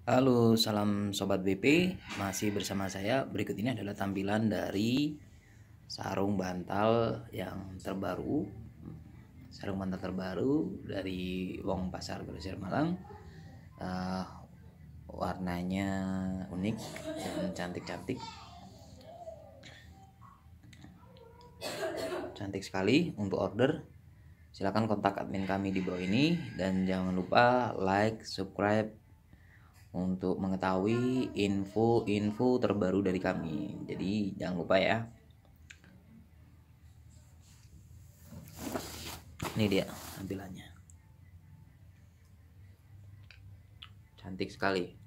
Halo, salam Sobat BP. Masih bersama saya. Berikut ini adalah tampilan dari sarung bantal yang terbaru. Sarung bantal terbaru dari Wong Pasar Grosir Malang. Warnanya unik dan cantik-cantik. Cantik sekali. Untuk order, silakan kontak admin kami di bawah ini. Dan jangan lupa like, subscribe untuk mengetahui info-info terbaru dari kami. Jadi jangan lupa ya. Ini dia tampilannya. Cantik sekali.